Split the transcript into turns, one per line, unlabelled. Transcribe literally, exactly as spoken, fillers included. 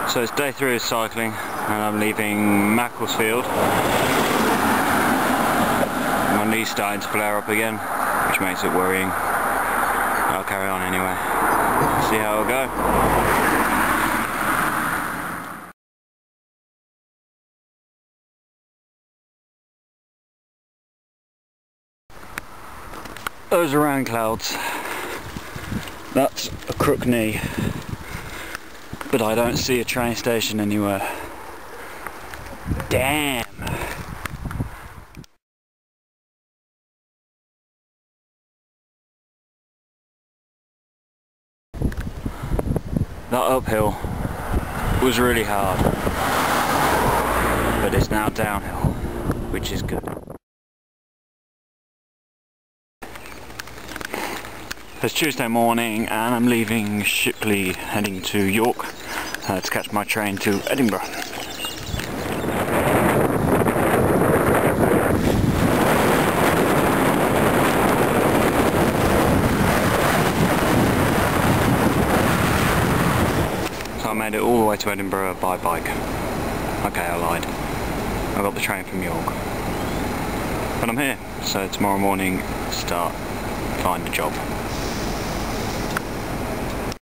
So it's day three of cycling and I'm leaving Macclesfield. My knee's starting to flare up again, which makes it worrying. I'll carry on anyway. See how it'll go. Those are rain clouds. That's a crook knee. But I don't see a train station anywhere. Damn! That uphill was really hard. But it's now downhill, which is good. It's Tuesday morning and I'm leaving Shipley heading to York uh, to catch my train to Edinburgh. So I made it all the way to Edinburgh by bike. Okay, I lied. I got the train from York. But I'm here, so tomorrow morning start, find a job.